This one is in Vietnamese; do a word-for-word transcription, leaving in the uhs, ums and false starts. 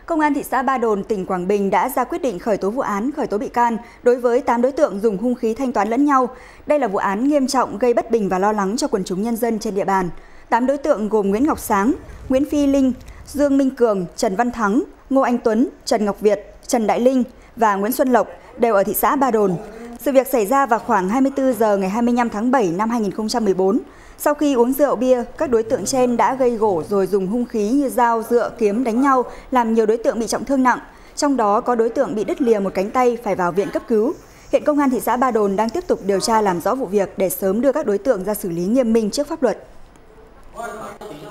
Công an thị xã Ba Đồn, tỉnh Quảng Bình đã ra quyết định khởi tố vụ án, khởi tố bị can đối với tám đối tượng dùng hung khí thanh toán lẫn nhau. Đây là vụ án nghiêm trọng gây bất bình và lo lắng cho quần chúng nhân dân trên địa bàn. tám đối tượng gồm Nguyễn Ngọc Sáng, Nguyễn Phi Linh, Dương Minh Cường, Trần Văn Thắng, Ngô Anh Tuấn, Trần Ngọc Việt, Trần Đại Linh và Nguyễn Xuân Lộc đều ở thị xã Ba Đồn. Sự việc xảy ra vào khoảng hai mươi tư giờ ngày hai mươi lăm tháng bảy năm hai nghìn không trăm mười bốn. Sau khi uống rượu bia, các đối tượng trên đã gây gổ rồi dùng hung khí như dao, dựa, kiếm đánh nhau, làm nhiều đối tượng bị trọng thương nặng. Trong đó có đối tượng bị đứt lìa một cánh tay phải vào viện cấp cứu. Hiện Công an thị xã Ba Đồn đang tiếp tục điều tra làm rõ vụ việc để sớm đưa các đối tượng ra xử lý nghiêm minh trước pháp luật.